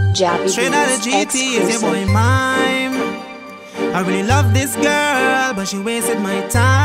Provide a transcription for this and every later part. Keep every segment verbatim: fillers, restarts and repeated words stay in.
Jappy Straight out of G T is your boy Mime. I really love this girl, but she wasted my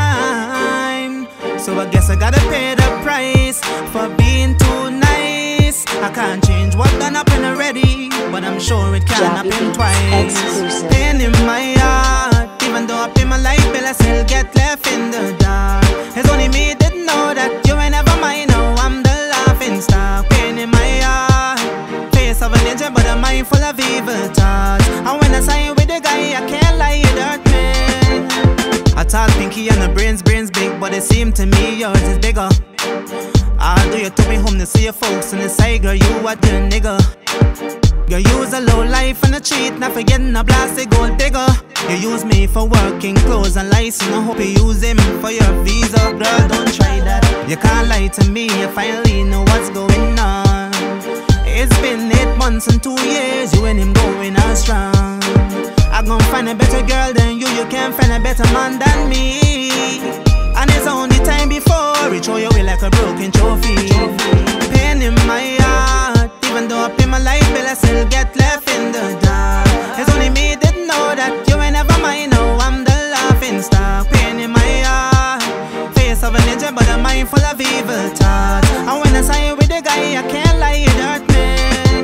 time. So I guess I gotta pay the price for being too nice. I can't change what done happen already, but I'm sure it can Jappy happen twice. exclusive. Pain in my heart, even though I pay my light bill, I still get left in the dark. It's only me that know that you ain't never mine. Now I'm the laughing stock. Pain in my heart, face of an angel, but a mind full of evil thoughts. And when I sign with the guy, I can't lie, it hurt me. I thought Pinky and the brains, brains big, but it seemed to me yours is bigger. I'll do you took me home to see your folks on the side, girl, you a the nigga. You use a low life and a cheat, not forgetting a blasted gold digger. You use me for working clothes and license, I hope you use him for your visa. Girl, don't try that, you can't lie to me, you finally know what's going on. It's been eight months and two years, you and him going on strong. I gon' find a better girl than you, you can't find a better man than me. And it's only time before we throw you away like a broken trophy. Pain in my heart, even though I pay my light bill, I still get left in the dark. It's only me that know that you ain't never mine. Now I'm the laughing stock. Pain in my heart, face of an angel, but a mind full of evil thoughts. And when I sign with the guy, I can't lie, it hurt me.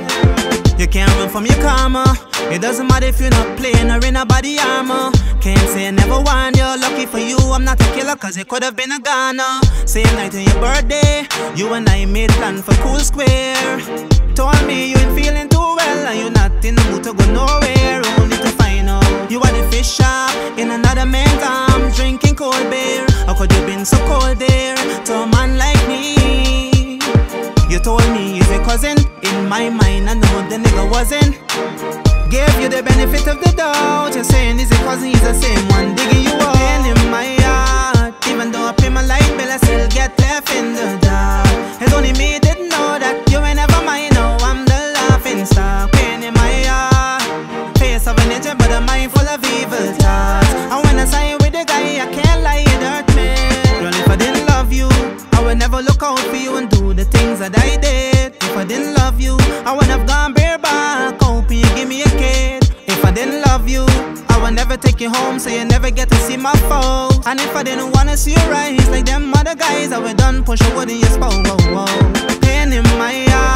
You can't run from your karma. It doesn't matter if you're not playing or in a body armor. Can't say I never warned you. Lucky for you, I'm not a killer, cause it could have been a goner. Same night on your birthday, you and I made plan for Cool Square. Told me you ain't feeling too well and you're not in the mood to go nowhere. Only to find out you at the fish shop in another man's arms, drinking cold beer. How could you been so cold there to a man like me? You told me he's a cousin. In my mind, I know the nigga wasn't. Gave you the benefit of the doubt. You're saying he's a cousin, he's the same one digging you out. Pain in my heart, even though I pay my light bill, I still get left in the dark. It's only me that know that you ain't never mine. Now I'm the laughing stock. Pain in my heart, face of an angel, but a mind full of evil thoughts. And when I sign with the guy, I can't lie, it hurt me. Girl, if I didn't love you, I would never look out for you and do the things that I did. If I didn't love you, I would have gone bareback, hoping you give me a kid. If I didn't love you, I would never take you home, so you never get to see my foes. And if I didn't wanna see your eyes like them other guys, I would done push a wood in your spout. Whoa, whoa. Pain in my eyes.